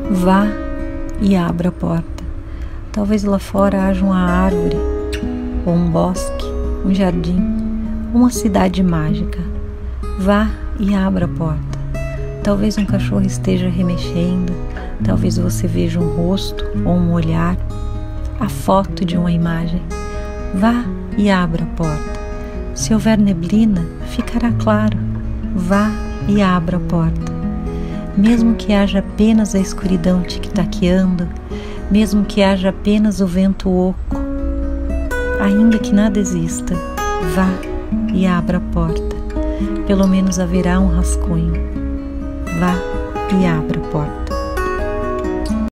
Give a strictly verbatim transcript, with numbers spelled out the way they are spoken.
Vá e abra a porta. Talvez lá fora haja uma árvore, ou um bosque, um jardim, uma cidade mágica. Vá e abra a porta. Talvez um cachorro esteja remexendo, talvez você veja um rosto ou um olhar, a foto de uma imagem. Vá e abra a porta. Se houver neblina, ficará claro. Vá e abra a porta. Mesmo que haja apenas a escuridão tic-taqueando, mesmo que haja apenas o vento oco, ainda que nada exista, vá e abra a porta. Pelo menos haverá um rascunho. Vá e abra a porta.